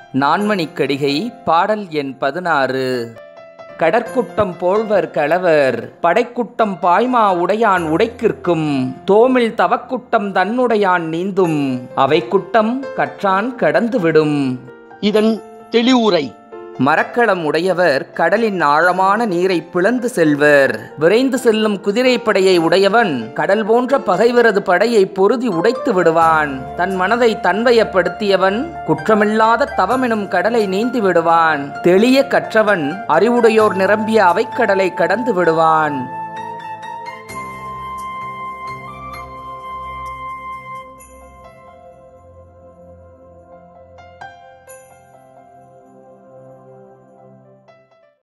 நான்மணிக்கடிகை பாடல் எண் 16. கடற்குட்டம் போழ்வர் களவர் படைக்குட்டம் பாய்மா உடையான் உடைக்கிற்கும் தோமில் தவக்குட்டம் தன்னுடையான் நீந்தும் அவைக்குட்டம் கற்றான் கடந்துவிடும். இதன் தெளிவுரை: மரக்களம் உடையவர் கடலின் ஆழமான நீரை பிளந்து செல்வர். விரைந்து செல்லும் குதிரை படையை உடையவன் கடல் போன்ற பகைவரது படையை பொருதி உடைத்து விடுவான். தன் மனதை தன்வயப்படுத்தியவன் குற்றமில்லாத தவமெனும் கடலை நீந்தி விடுவான். தெளிய கற்றவன் அறிவுடையோர் நிரம்பிய அவைக்கடலை கடந்து விடுவான்.